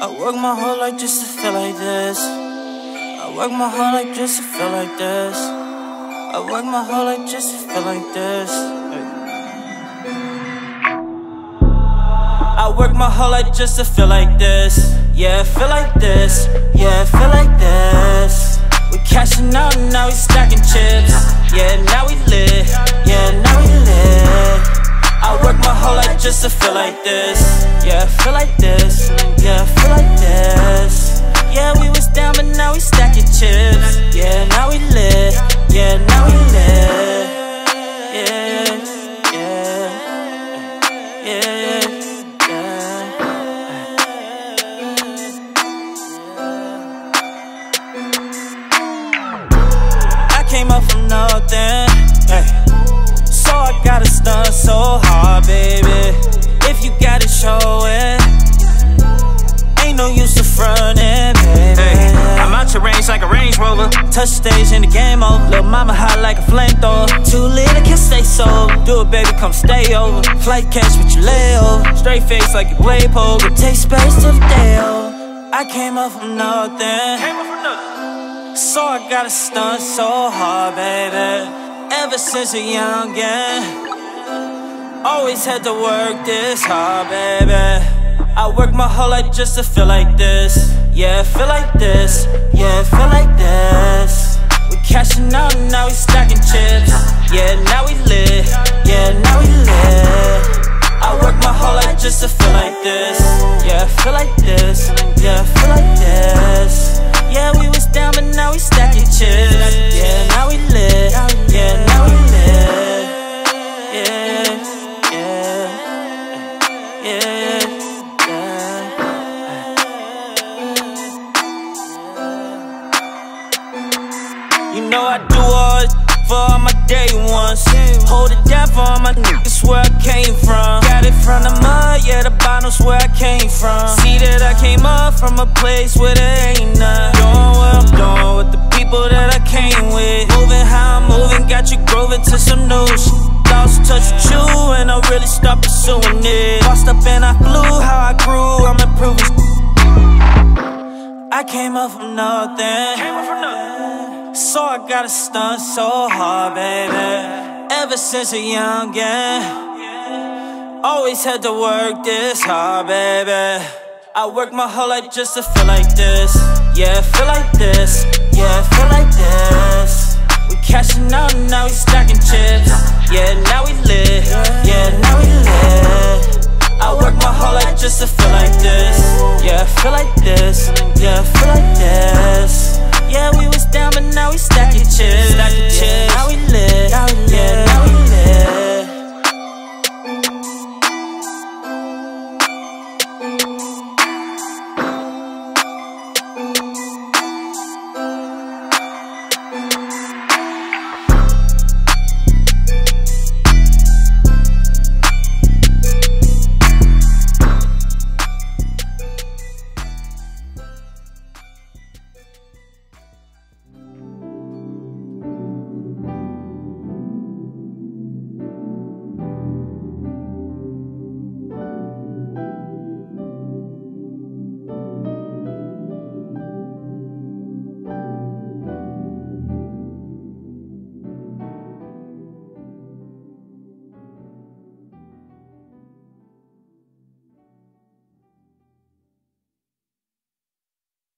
I work my whole life just to feel like this. I work my whole life just to feel like this. I work my whole life just to feel like this. I work my whole life just to feel like this. Yeah, feel like this. Yeah, feel like this. We cashing out and now we stacking chips. Yeah, now we lit. Yeah, now we lit. I work my whole life just to feel like this. Yeah, feel like this. Yeah, feel like this. Yeah, we was down but now we stacking chips. Yeah, now we lit. Yeah, now we lit. Yeah, yeah, yeah, yeah. I came up from nothing, hey. So I gotta stunt so hard, baby. If you gotta show it, ain't no use to frontin', baby. Hey, I'm out your range like a Range Rover. Touch stage and the game over. Lil' mama hot like a flamethrower. Too lit, I can't stay sober. Do it, baby, come stay over. Flight catch, but you lay over. Straight face like you play poker. Take space till the day over. I came up from nothing. So I gotta stunt so hard, baby. Ever since a youngin', always had to work this hard, baby. I work my whole life just to feel like this. Yeah, feel like this. Yeah, feel like this. We cashing out and now we stacking chips. Yeah, now we lit. Yeah, now we lit. I work my whole life just to feel like this. Yeah, feel like this. Yeah, feel like this. Yeah, we was down but now we stacking chips. Yeah, now we lit. Yeah, now we lit. Yeah, yeah, yeah, yeah. You know I do all for all my day ones. Hold it down for all my niggas where I came from. Got it from the mud, yeah, the bottom's where I came from. See that I came up from a place where there ain't none. Doing what I'm doing with the people that I came with. Moving how I'm moving, got you grooving to some new shit. Lost touch with you and I really stopped pursuing it. Lost up and I flew, how I grew, I'm improving. I came up from nothing. So I gotta stunt so hard, baby. Ever since a youngin', always had to work this hard, baby. I work my whole life just to feel like this. Yeah, feel like this. Yeah, feel like this. We cashing out and now we stacking chips. Yeah, now we lit. Yeah, now we lit. I work my whole life just to feel like this. Yeah, feel like this. Yeah, feel like this.